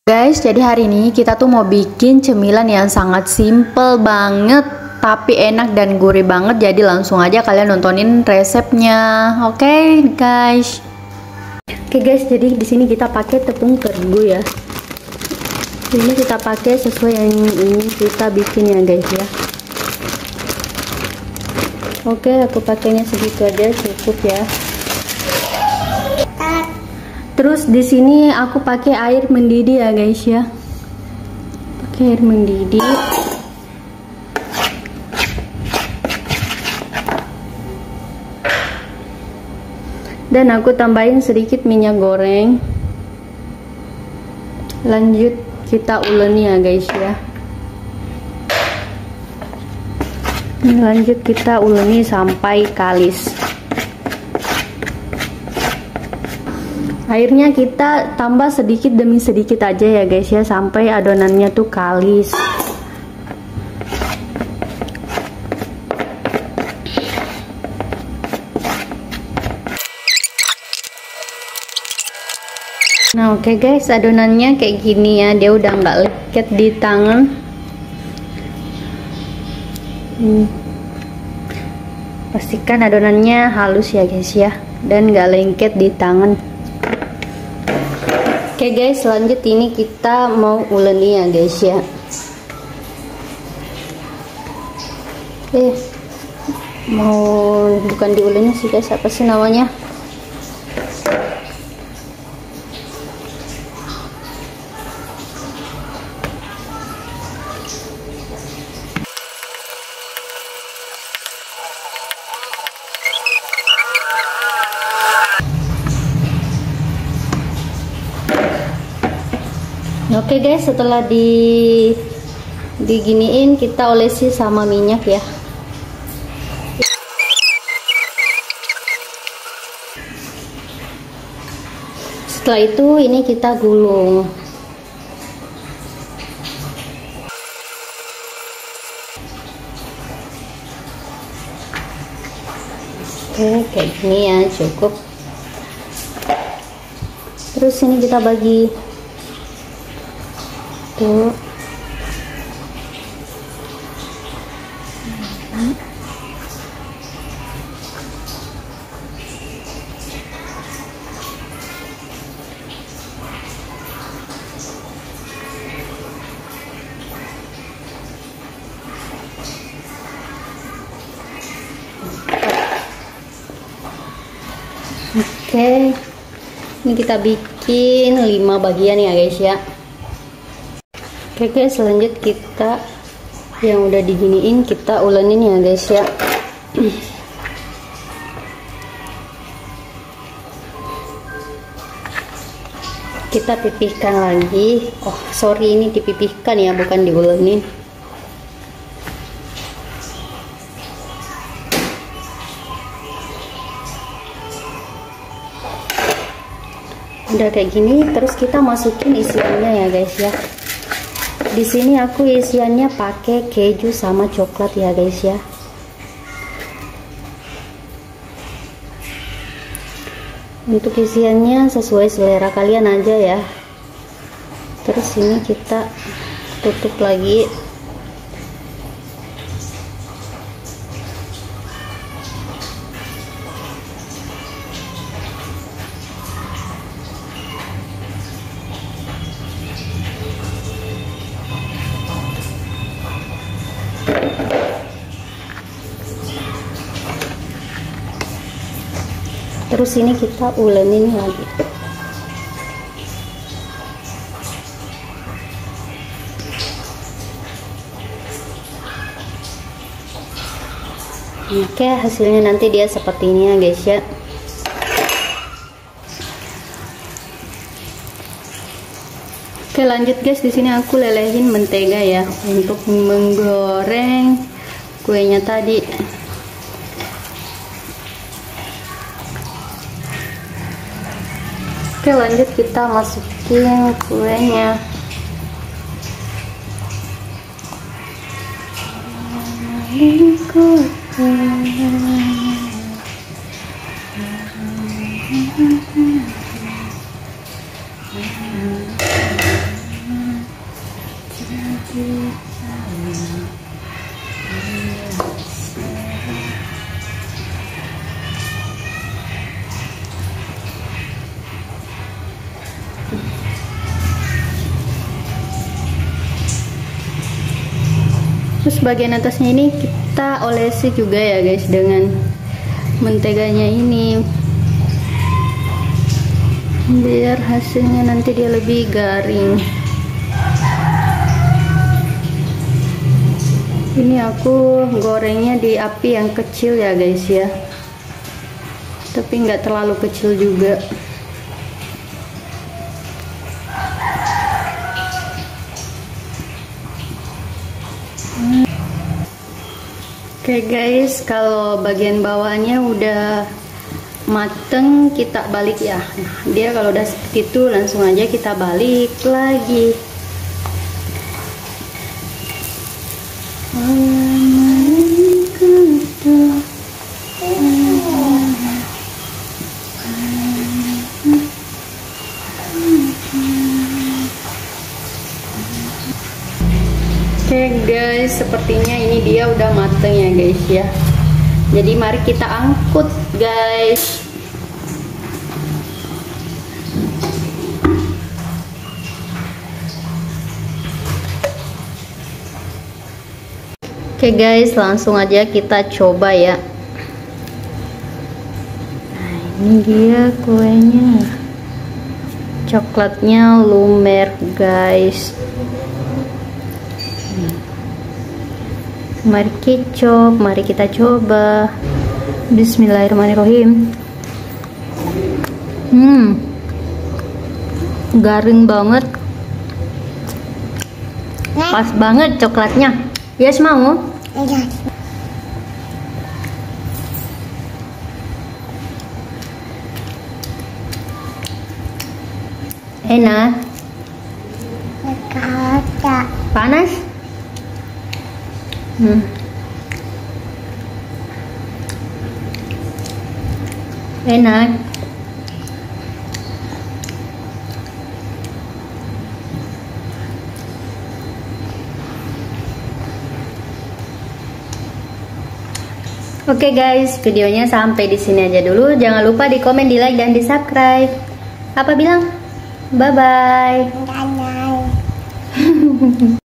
Guys, jadi hari ini kita tuh mau bikin cemilan yang sangat simple banget tapi enak dan gurih banget. Jadi langsung aja kalian nontonin resepnya. Oke, guys. Oke guys, jadi di sini kita pakai tepung terigu ya. Ini kita pakai sesuai yang ini kita bikin ya guys ya. Oke, aku pakainya segitu aja cukup ya. Terus di sini aku pakai air mendidih ya guys ya. Pakai air mendidih. Dan aku tambahin sedikit minyak goreng. Lanjut kita uleni ya guys ya. Lanjut kita uleni sampai kalis. Airnya kita tambah sedikit demi sedikit aja ya guys ya, sampai adonannya tuh kalis. Nah oke guys, adonannya kayak gini ya, dia udah nggak lengket di tangan. Pastikan adonannya halus ya guys ya, dan nggak lengket di tangan. Oke guys, lanjut ini kita mau uleni ya guys ya. Mau bukan diuleni sih guys, apa sih namanya? Oke guys, setelah diginiin kita olesi sama minyak ya. Setelah itu ini kita gulung. Oke, kayak gini ya cukup. Terus ini kita bagi. Tuh. Oke, ini kita bikin 5 bagian ya guys ya. Oke guys, lanjut kita yang udah diginiin kita ulenin ya guys ya. Kita pipihkan lagi. Oh sorry, ini dipipihkan ya, bukan diulenin. Udah kayak gini, terus kita masukin isiannya ya guys ya. Di sini aku isiannya pakai keju sama coklat ya guys ya. Untuk isiannya sesuai selera kalian aja ya. Terus ini kita tutup lagi. Terus ini kita ulenin lagi. Oke, hasilnya nanti dia seperti ini ya guys ya. Oke lanjut guys, di sini aku lelehin mentega ya untuk menggoreng kuenya tadi. Oke lanjut kita masukin kuenya. Terus bagian atasnya ini kita olesi juga ya guys dengan menteganya ini, biar hasilnya nanti dia lebih garing. Ini aku gorengnya di api yang kecil ya guys ya, tapi nggak terlalu kecil juga. Oke guys, kalau bagian bawahnya udah mateng kita balik ya. Nah, dia kalau udah seperti itu langsung aja kita balik lagi. Oke guys, sepertinya ini dia udah mateng ya guys ya. Jadi mari kita angkut guys. Oke guys, langsung aja kita coba ya. Nah, ini dia kuenya. Coklatnya lumer guys. Mari kita coba. Bismillahirrahmanirrahim. Garing banget, pas banget coklatnya. Yes mau? Enak. Panas? Enak. Oke guys, videonya sampai di sini aja dulu. Jangan lupa di komen, di like, dan di subscribe. Apa bilang? Bye bye.